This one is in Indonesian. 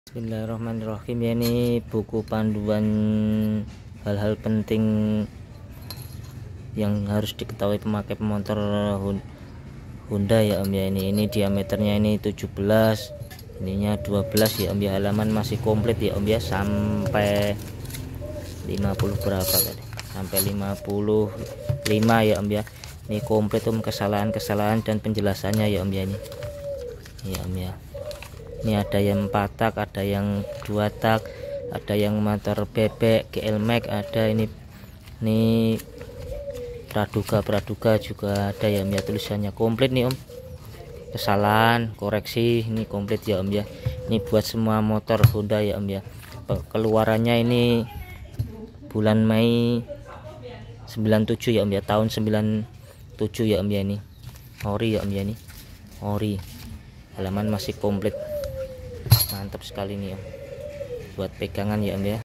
Bismillahirrahmanirrahim. Ya, ini buku panduan hal-hal penting yang harus diketahui pemakai pemotor Honda ya Om ya. Ini diameternya ini 17, ininya 12 ya Om ya. Halaman masih komplit ya Om ya, sampai 50 berapa tadi, sampai 55 ya Om ya. Ini komplit Om, kesalahan-kesalahan dan penjelasannya ya Om ya. Ini ya Om ya. Ini ada yang 4 tak, ada yang 2 tak, ada yang motor bebek GL Max, ada ini praduga juga ada ya Om ya. Tulisannya komplit nih Om, kesalahan koreksi ini komplit ya Om ya. Ini buat semua motor Honda ya Om ya. Keluarannya ini bulan Mei 97 ya Om ya, tahun 97 ya Om ya. Ini ori ya Om ya, ini ori, halaman masih komplit, mantap sekali nih Om, buat pegangan ya Om ya.